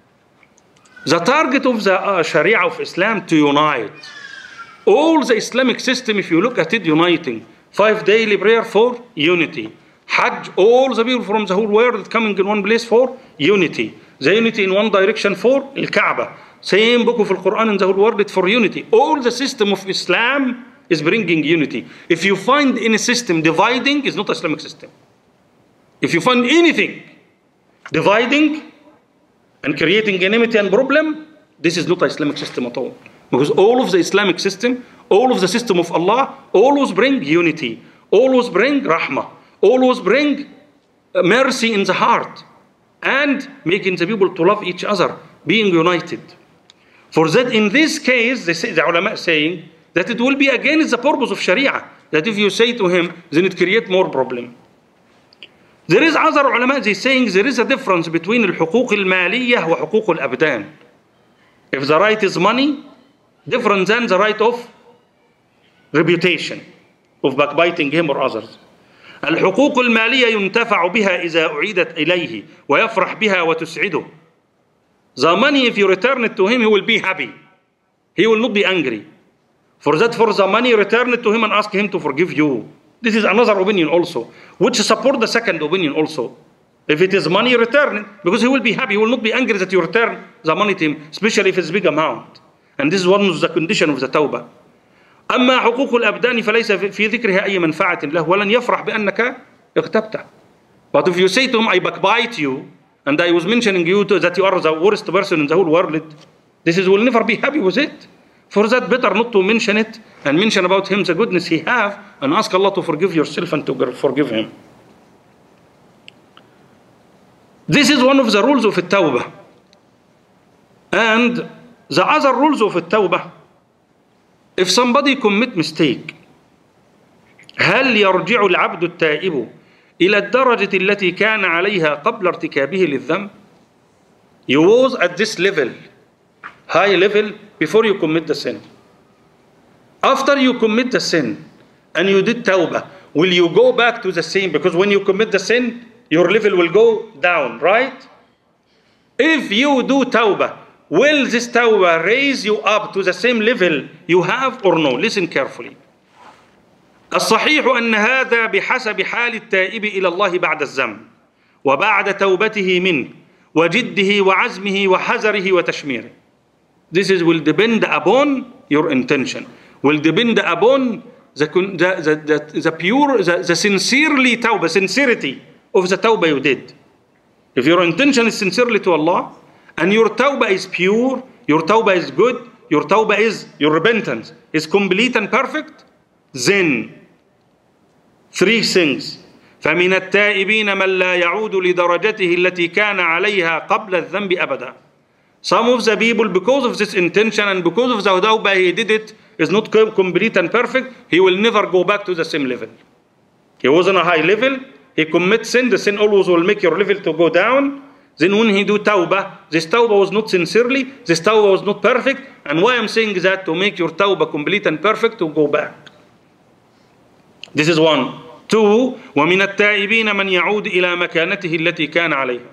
the target of the uh, Sharia of Islam to unite. All the Islamic system, if you look at it, uniting. Five daily prayer for unity. Hajj, all the people from the whole world coming in one place for unity. The unity in one direction for Al-Kaaba. Same book of Al-Quran in the whole world for unity. All the system of Islam is bringing unity. If you find any system dividing, it's not an Islamic system. If you find anything dividing and creating enmity and problem, this is not an Islamic system at all. Because all of the Islamic system, all of the system of Allah, always bring unity, always bring rahmah, always bring mercy in the heart, and making the people to love each other, being united. For that, in this case, they say, the ulama saying that it will be against the purpose of Sharia. That if you say to him, then it create more problem. There is other ulama, they saying there is a difference between al-huquq al-maliyah wa huquq al-abdan. If the right is money, different than the right of reputation, of backbiting him or others. الحقوق المالية ينتفع بها إذا أعيدت إليه ويفرح بها وتسعده. The money, if you return it to him, he will be happy. He will not be angry. For that, for the money, return it to him and ask him to forgive you. This is another opinion also, which support the second opinion also. If it is money, return it, because he will be happy. He will not be angry that you return the money to him, especially if it's big amount. And this is one of the condition of the tawbah. أما حقوق الأبدان فليس في ذكرها أي منفعة له ولن يفرح بأنك اغتبته. But if you say to him, I backbite you, and I was mentioning you to, that you are the worst person in the whole world, this is will never be happy with it. For that, better not to mention it and mention about him the goodness he have, and ask Allah to forgive yourself and to forgive him. This is one of the rules of التوبة. And the other rules of التوبة, if somebody commit mistake, هل يرجع العبد التائب إلى الدرجة التي كان عليها قبل ارتكابه للذنب? You was at this level, high level, before you commit the sin. After you commit the sin and you did tawbah, will you go back to the same? Because when you commit the sin, your level will go down, right? If you do tawbah, will this tawbah raise you up to the same level you have or no? Listen carefully. الصحيح أن هذا بحسب حال التائب إلى الله بعد الذنب وبعد توبته منه وجده وعزمه وحذره وتشميره. This is will depend upon your intention. Will depend upon the the the, the pure, the, the sincerely tawbah, sincerity of the tawbah you did. If your intention is sincerely to Allah, and your tawbah is pure, your tawbah is good, your tawbah is, your repentance is complete and perfect, then three things. فَمِنَ التَّائِبِينَ مَنْ لَا يَعُودُ لِدَرَجَتِهِ الَّتِي كَانَ عَلَيْهَا قَبْلَ الذَّنْبِ أَبَدًا. Some of the people, because of this intention and because of the tawbah he did it, is not complete and perfect, he will never go back to the same level. He was on a high level, he commits sin, the sin always will make your level to go down. Then when he do tawbah, this tawbah was not sincerely, this tawbah was not perfect. And why I'm saying that, to make your tawbah complete and perfect, to go back. This is one. Two, وَمِنَ التَّائِبِينَ مَنْ يَعُودُ إِلَى مَكَانَتِهِ الَّتِي كَانَ عَلَيْهَا.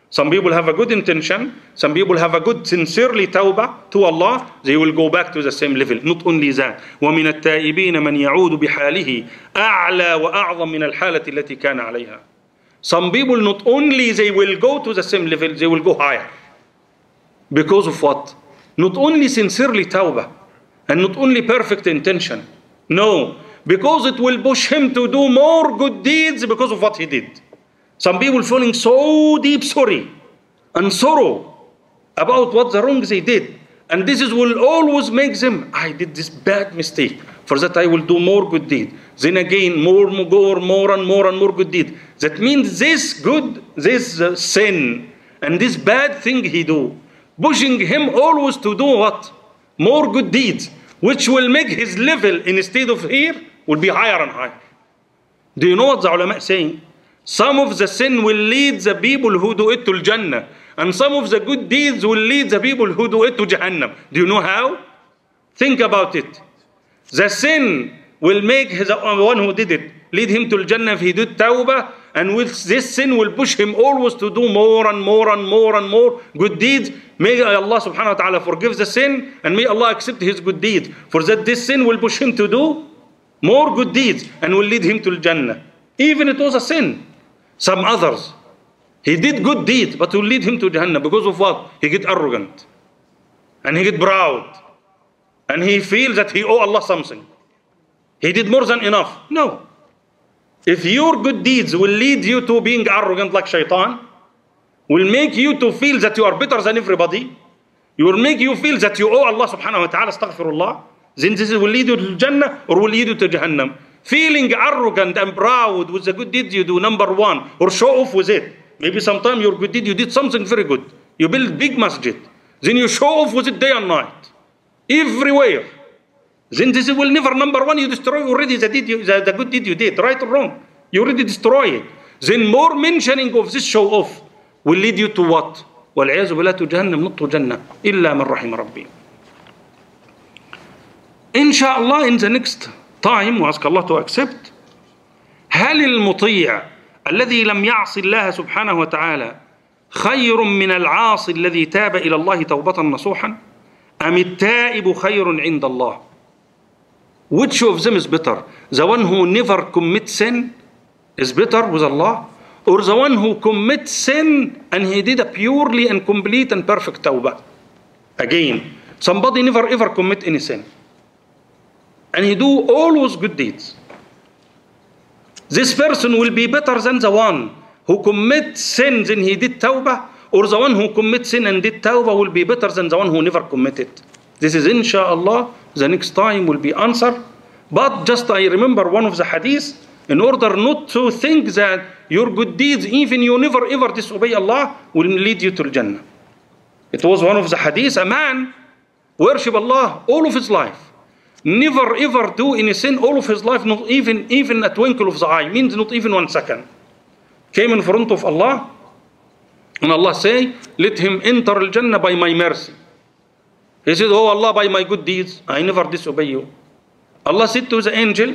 Some people have a good intention. Some people have a good sincerely tawbah to Allah. They will go back to the same level. Not only that. وَمِنَ التَّائِبِينَ مَنْ يَعُودُ بِحَالِهِ أَعْلَى وَأَعْظَمْ مِنَ الْحَالَةِ التي كان عليها. Some people not only they will go to the same level, they will go higher. Because of what? Not only sincerely tawbah and not only perfect intention. No. Because it will push him to do more good deeds because of what he did. Some people feeling so deep sorry and sorrow about what the wrong they did. And this is will always make them, I did this bad mistake. For that I will do more good deed. Then again, more, more, more and more and more good deed. That means this good, this uh, sin and this bad thing he do, pushing him always to do what? More good deeds, which will make his level instead of here, will be higher and higher. Do you know what the ulama saying? Some of the sin will lead the people who do it to Jannah, and some of the good deeds will lead the people who do it to Jahannam. Do you know how? Think about it. The sin will make his, the one who did it lead him to Jannah if he did tawbah, and with this sin will push him always to do more and more and more and more good deeds. May Allah subhanahu wa ta'ala forgive the sin, and may Allah accept his good deeds. For that this sin will push him to do more good deeds and will lead him to Jannah. Even it was a sin. Some others, he did good deeds, but will lead him to Jahannam because of what? He get arrogant, and he get proud, and he feels that he owe Allah something. He did more than enough. No. If your good deeds will lead you to being arrogant like shaitan, will make you to feel that you are better than everybody, you will make you feel that you owe Allah subhanahu wa ta'ala, astaghfirullah, then this will lead you to Jannah or will lead you to Jahannam. Feeling arrogant and proud with the good deeds you do, number one, or show off with it. Maybe sometime your good deed, you did something very good. You build big masjid. Then you show off with it day and night. Everywhere. Then this will never, number one, you destroy already the, deed you, the, the good deed you did, right or wrong. You already destroy it. Then more mentioning of this show off will lead you to what? وَالْعِيَاذُ بِاللَّهِ to Jahannam, not to Jannah. إِلَّا مَنْ رَحِمَ رَبِّي. Inshallah, in the next time, we ask Allah to accept. هل المطيع الذي لم يعص الله سبحانه وتعالى خير من العاصي الذي تاب إلى الله توبة نصوحا أم التائب خير عند الله? Which of them is better? The one who never commits sin is better with Allah, or the one who commits sin and he did a purely and complete and perfect tawbah? Again, somebody never ever commit any sin, and he do always good deeds. This person will be better than the one who commits sins and he did tawbah, or the one who commits sin and did tawbah will be better than the one who never committed. This is inshallah, the next time will be answered. But just I remember one of the hadith, in order not to think that your good deeds, even you never ever disobey Allah, will lead you to Jannah. It was one of the hadith, a man worship Allah all of his life. Never ever do any sin all of his life, not even, even a twinkle of the eye, means not even one second. Came in front of Allah, and Allah say, let him enter Al-Jannah by my mercy. He said, oh Allah, by my good deeds, I never disobey you. Allah said to the angel,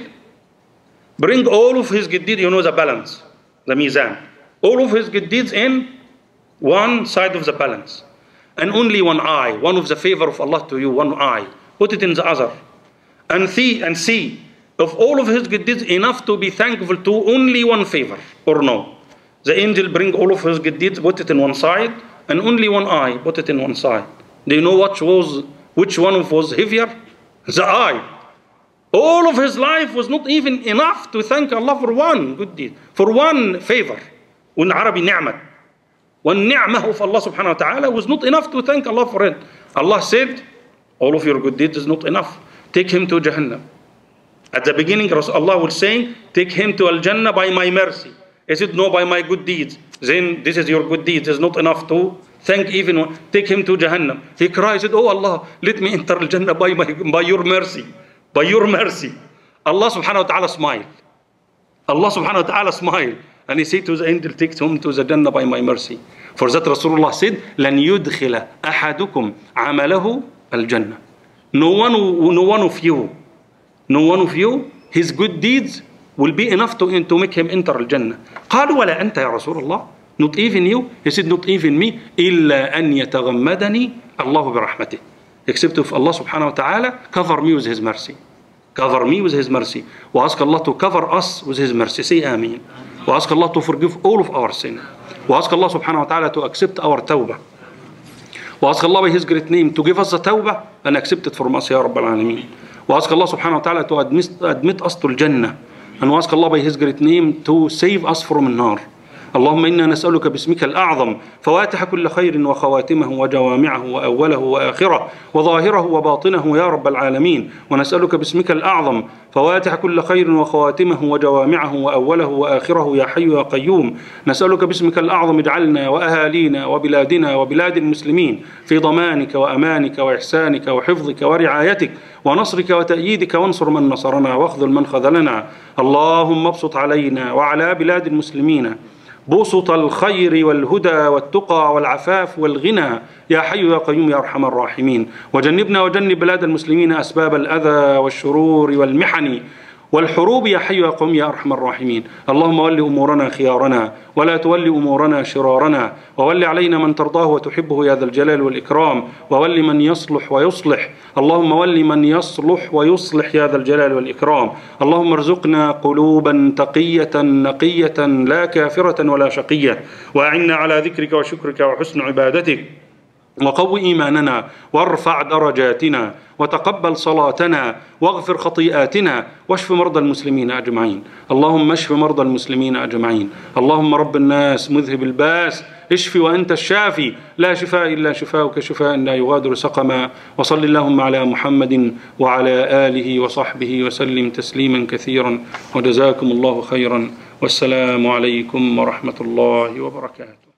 bring all of his good deeds, you know the balance, the mizan. All of his good deeds in one side of the balance. And only one eye, one of the favor of Allah to you, one eye. Put it in the other. And see, and see, of all of his good deeds, enough to be thankful to only one favor, or no. The angel bring all of his good deeds, put it in one side, and only one eye, put it in one side. Do you know what was, which one was heavier? The eye. All of his life was not even enough to thank Allah for one good deed, for one favor. In Arabic, ni'mat. One ni'mah of Allah subhanahu wa ta'ala was not enough to thank Allah for it. Allah said, all of your good deeds is not enough. Take him to Jahannam. At the beginning, Allah will say, take him to Al-Jannah by my mercy. He said, no, by my good deeds. Then this is your good deeds, is not enough to thank even one. Take him to Jahannam. He cried, said, oh Allah, let me enter Al-Jannah by, my, by your mercy. By your mercy. Allah subhanahu wa ta'ala smiled. Allah subhanahu wa ta'ala smiled. And he said to the angel, take him to the Jannah by my mercy. For that Rasulullah said, لَنْ يُدْخِلَ أَحَدُكُمْ عَمَلَهُ الْجَنَّةِ. No one, no one of you, no one of you, his good deeds will be enough to, to make him enter Al-Jannah. قالوا ولا أنت يا رسول الله. not even you, he said not even me, إلا أن يتغمدني الله برحمته, except if Allah subhanahu wa ta'ala cover me with his mercy. Cover me with his mercy. We ask Allah to cover us with his mercy. Say Ameen. We ask Allah to forgive all of our sin. We ask Allah subhanahu wa ta'ala to accept our tawbah. We ask Allah by his great name to give us the tawbah and accept it from us, Ya Rabbal Alameen. We ask Allah subhanahu wa ta'ala to admit, admit us to al-Jannah. And we ask Allah by his great name to save us from النار. اللهم إنا نسألك باسمك الأعظم فواتح كل خير وخواتمه وجوامعه وأوله وآخره وظاهره وباطنه يا رب العالمين. ونسألك باسمك الأعظم فواتح كل خير وخواتمه وجوامعه وأوله وآخره يا حي يا قيوم. نسألك باسمك الأعظم اجعلنا وأهالينا وبلادنا وبلاد المسلمين في ضمانك وأمانك وإحسانك وحفظك ورعايتك ونصرك وتأييدك، وانصر من نصرنا واخذل من خذلنا. اللهم ابسط علينا وعلى بلاد المسلمين بسط الخير والهدى والتقى والعفاف والغنى يا حي يا قيوم يا أرحم الراحمين. وجنبنا وجنب بلاد المسلمين أسباب الأذى والشرور والمحن والحروب يا حي يا قيوم يا أرحم الراحمين. اللهم ول أمورنا خيارنا ولا تول أمورنا شرارنا، وول علينا من ترضاه وتحبه يا ذا الجلال والإكرام، وول من يصلح ويصلح. اللهم ول من يصلح ويصلح يا ذا الجلال والإكرام. اللهم ارزقنا قلوبا تقية نقية لا كافرة ولا شقية، وأعنا على ذكرك وشكرك وحسن عبادتك، وقو إيماننا وارفع درجاتنا وتقبل صلاتنا واغفر خطيئاتنا واشف مرضى المسلمين أجمعين. اللهم اشف مرضى المسلمين أجمعين. اللهم رب الناس مذهب الباس اشف وأنت الشافي، لا شفاء إلا شفاؤك شفاء لا يغادر سقما. وصل اللهم على محمد وعلى آله وصحبه وسلم تسليما كثيرا، وجزاكم الله خيرا، والسلام عليكم ورحمة الله وبركاته.